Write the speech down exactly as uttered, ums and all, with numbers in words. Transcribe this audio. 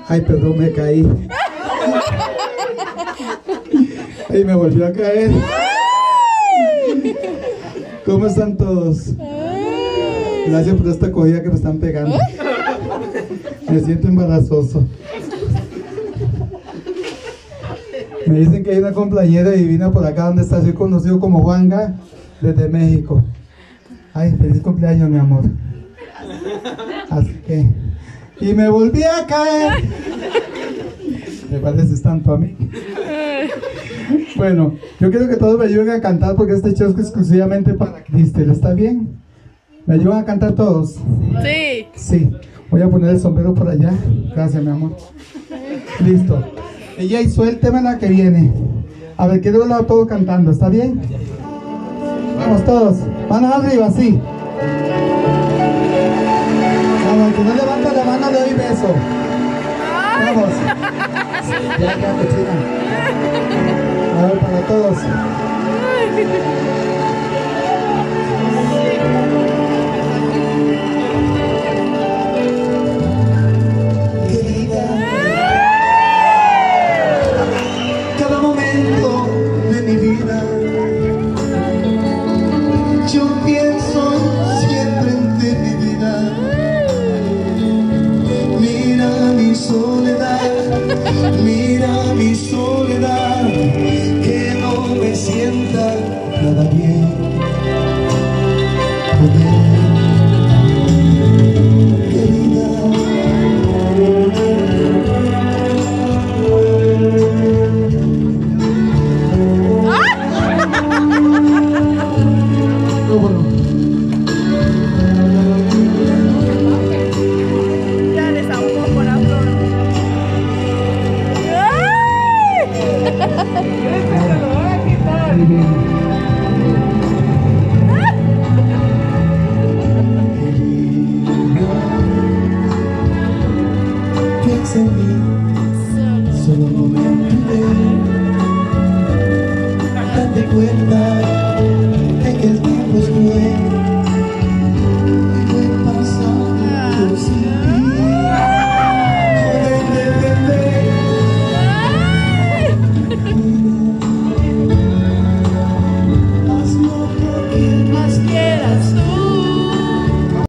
Ay, perdón, me caí. Ay, me volvió a caer. ¿Cómo están todos? Gracias por esta cogida que me están pegando. Me siento embarazoso. Me dicen que hay una compañera divina por acá donde está. Soy conocido como Juanga desde México. Ay, feliz cumpleaños, mi amor. Así que... Y me volví a caer. Me pareces tanto a mí. Bueno, yo quiero que todos me ayuden a cantar porque este show es exclusivamente para Cristel. ¿Está bien? ¿Me ayudan a cantar todos? Sí. Sí. Voy a poner el sombrero por allá. Gracias, mi amor. Listo. Y ya, y suélteme la que viene. A ver, quiero verlo todos cantando. ¿Está bien? Vamos todos. Manos arriba, sí. Vamos, que no levanta la mano le doy beso. Vamos. Ya, ya, cochina. A ver, para todos. Querida, cada momento de mi vida yo pienso siempre en ti, mi vida. Mira mi soledad, mira mi soledad, que no me sienta nada bien. Querida, no, bueno. Ya les ahogó por la flor. Piensa en mí, solo un momento, date cuenta